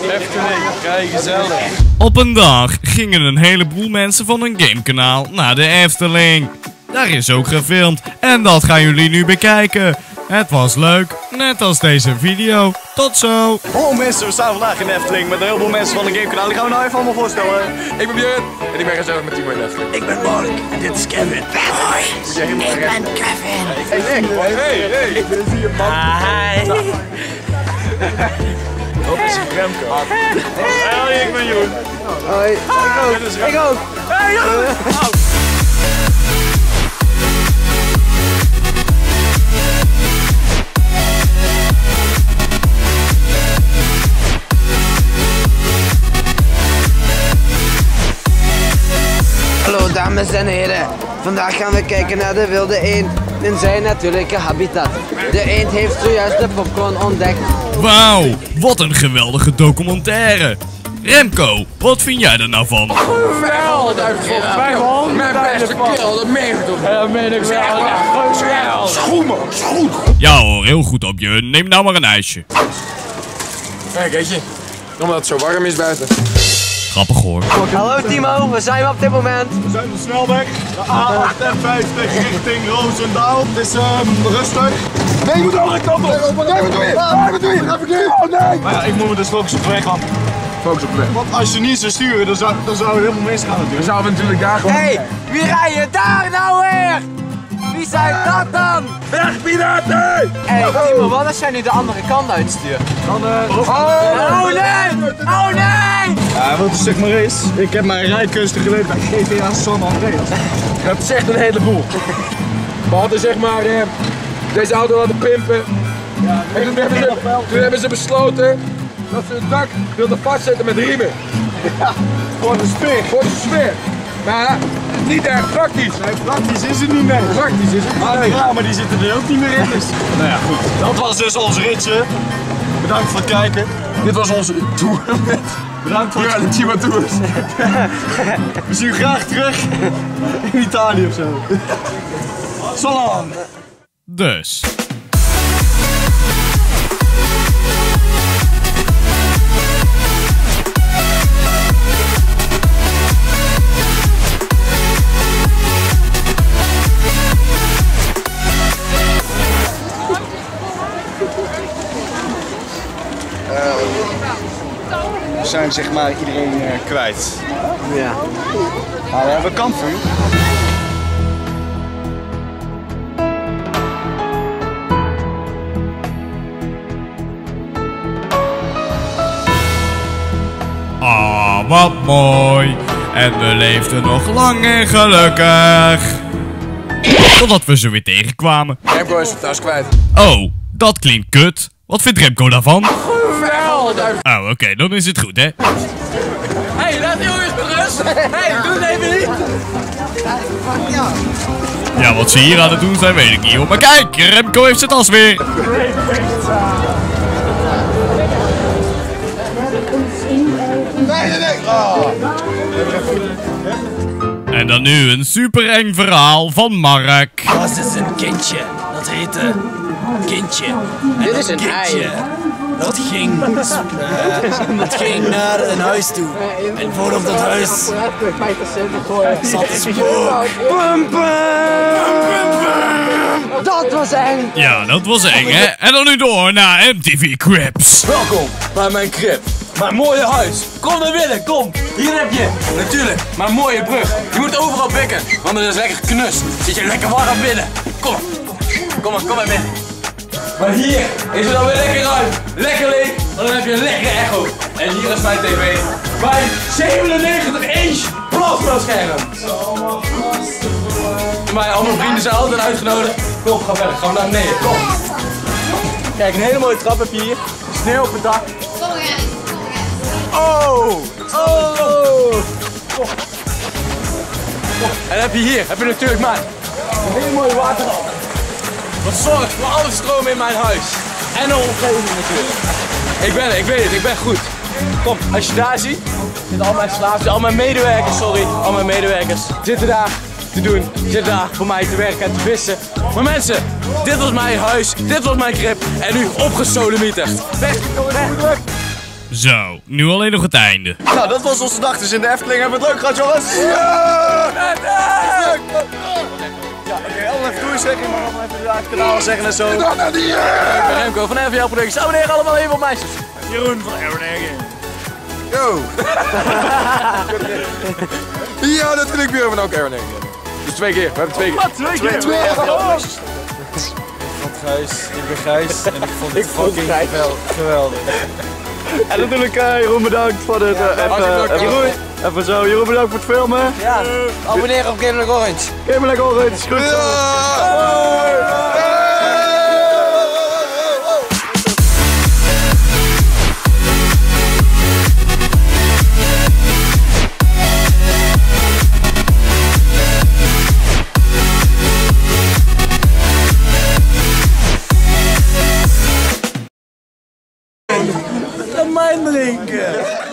Efteling, kijk gezellig. Op een dag gingen een heleboel mensen van een gamekanaal naar de Efteling. Daar is ook gefilmd en dat gaan jullie nu bekijken. Het was leuk, net als deze video. Tot zo! Hallo mensen, we staan vandaag in de Efteling met een heleboel mensen van een gamekanaal. Die gaan we nou even allemaal voorstellen. Ik ben Björn en ik ben gezellig met Timo in de Efteling. Ik ben Mark en dit is Kevin. Hoi, ik ben Kevin. Hey, ik ben hier man. Hi. Dat is Remco. Hoi, ik ben Joen. Hoi, ik ook. Hey, Joen! Hallo dames en heren, vandaag gaan we kijken naar de wilde eend in zijn natuurlijke habitat. De eend heeft zojuist de popcorn ontdekt. Wauw, wat een geweldige documentaire. Remco, wat vind jij er nou van? Mijn beste kerel, dat meen ik toch? Ja, dat meen ik wel. Schoenen, schoen. Ja hoor, heel goed op je. Neem nou maar een ijsje. Kijk, weet je, omdat het zo warm is buiten. Grappig hoor. Hallo Timo, waar zijn we op dit moment? We zijn op de snelweg. De A58 richting Roosendaal. Het is rustig. Nee, je moet de andere kant op. Nee, wat doe je? Wat doe je? Even nu. Oh nee. Maar ja, ik moet me dus focussen op de weg, Focus op de weg. want als je niet zou sturen, dan zou het helemaal misgaan natuurlijk. We zouden natuurlijk daar gewoon... Hey, wie rijden daar nou weer? Wie zijn dat dan? Wegpiraten! Hey Timo, wat als jij nu de andere kant uitstuurt? Dan, Oh nee! Oh nee! ja, wat het zeg maar is, ik heb mijn rijkunsten geleerd bij GTA San Andreas. Dat is echt een heleboel. We hadden zeg maar deze auto laten pimpen. En toen hebben ze besloten dat ze het dak wilden vastzetten met riemen. Voor de sfeer. Voor de sfeer. Maar niet erg praktisch. Nee, praktisch is het niet meer. Praktisch is het. Ah, ja, maar die zitten er ook niet meer in. Dus. Nou ja, goed. Dat was dus ons ritje. Bedankt voor het kijken. Dit was onze tour met Bedankt voor het Reality Tours. We zien u graag terug in Italië of zo. So long. Dus. We zijn zeg maar iedereen kwijt. Ja. Maar we hebben kampvuur. Ah, wat mooi. En we leefden nog lang en gelukkig. Totdat we ze weer tegenkwamen. Remco is het thuis kwijt. Oh, dat klinkt kut. Wat vindt Remco daarvan? Geweldig! Oh, oké, dan is het goed, hè? Hey, laat die jongens met rust! Hey, doe het even niet! Ja, wat ze hier aan het doen zijn, weet ik niet, hoor. Maar kijk, Remco heeft zijn tas weer. Nee. Oh. En dan nu een super eng verhaal van Mark. Was dus een kindje. Dat heette Kindje. En Dit dat is een kindje, ei. dat ging naar een huis toe. En voorop dat huis zat een spook. Dat was eng! Ja, dat was eng, hè? En dan nu door naar MTV Cribs. Welkom bij mijn crib. Mijn mooie huis. Kom naar binnen, kom. Hier heb je natuurlijk mijn mooie brug. Je moet overal pikken, want het is lekker knus. Zit je lekker warm binnen. Kom maar binnen. Maar hier is het dan weer lekker ruim, lekker leeg, want dan heb je een lekkere echo. En hier is mijn tv. Mijn 97-inch plasmascherm. Maar al mijn vrienden zijn altijd uitgenodigd. Kom, ga verder, gaan we naar beneden. Kom. Kijk, een hele mooie trap heb je hier. Sneeuw op het dak. Oh! En heb je natuurlijk maar een hele mooie waterval. Dat zorgt voor alle stroom in mijn huis. En de omgeving natuurlijk. Ik weet het, ik ben goed. Kom, als je daar ziet, zitten al mijn slaven, al mijn medewerkers zitten daar te doen. Zitten daar voor mij te werken en te vissen. Maar mensen, dit was mijn huis, dit was mijn crib en nu opgesodemieterd. Weg. Zo, nu alleen nog het einde. Nou, dat was onze dag dus in de Efteling. Hebben we het leuk gehad, jongens? Ja! Ja, oké, allemaal even doei zeggen, maar allemaal even het kanaal zeggen en zo. Ik ben Remco van RVL Producties. Abonneer allemaal even op meisjes. Jeroen van Aeronegen. Yo! Ja, dat klinkt weer van ook Aaron. Dus 2 keer, we hebben 2 keer. Wat, 2 keer? 2 Gijs, ik ben Gijs en ik vond het fucking geweldig. En natuurlijk Jeroen bedankt voor het even zo. Jeroen bedankt voor het filmen. Ja, abonneer op Game Like Orange. Game Like Orange, goed zo. Mijn drinken!